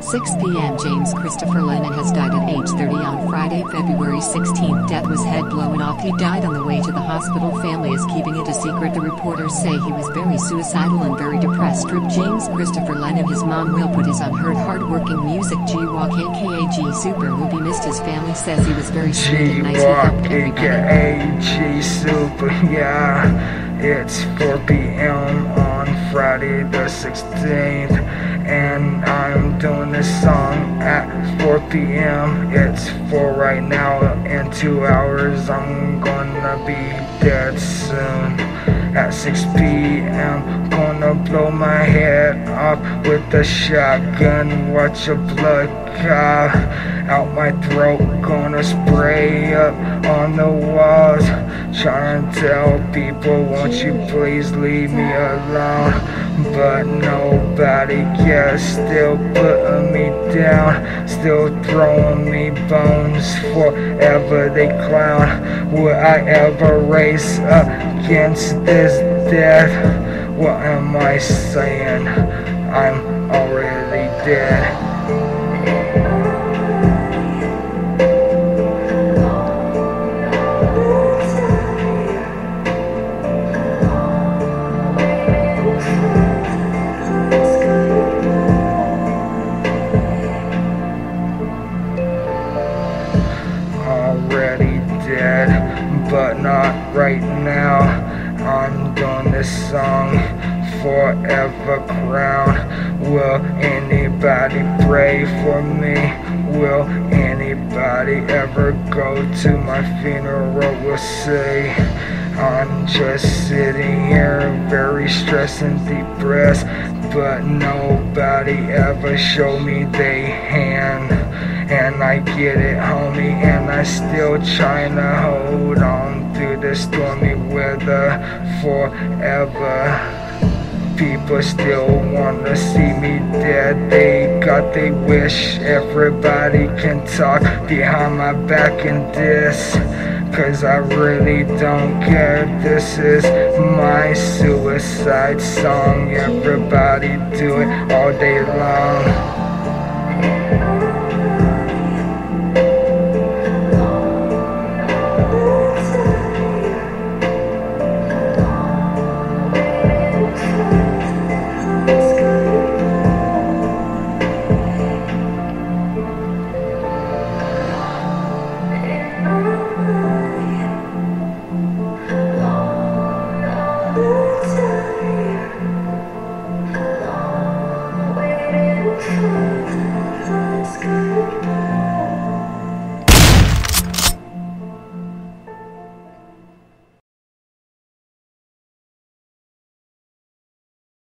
6 p.m. James Christopher Lennon has died at age 30 on Friday, February 16. Death was head blown off. He died on the way to the hospital. Family is keeping it a secret. The reporters say he was very suicidal and very depressed. Rip James Christopher Lennon. His mom Will put his unheard hardworking music. G-Walk aka G Super will be missed. His family says he was very sweet and nice. He helped everybody. aka G Super, yeah. It's 4 p.m. on Friday the 16th, and I'm doing this song at 4 p.m. It's 4 right now. In 2 hours I'm gonna be dead soon. At 6 p.m. gonna blow my head off with the shotgun. Watch your blood cop out my throat. Gonna spray up on the walls, trying to tell people, won't you please leave me alone? But nobody cares, still putting me down, still throwing me bones. Forever they clown. Will I ever race against this death? What am I saying? I'm already dead. Already dead, but not right now. I'm doing this song forever crown. Will anybody pray for me? Will anybody ever go to my funeral? We'll see. I'm just sitting here very stressed and depressed, but nobody ever showed me they hand. And I get it, homie, and I still trying to hold on through the stormy weather forever. People still wanna see me dead. They got they wish. Everybody can talk behind my back in this, cause I really don't care. This is my suicide song. Everybody do it all day long.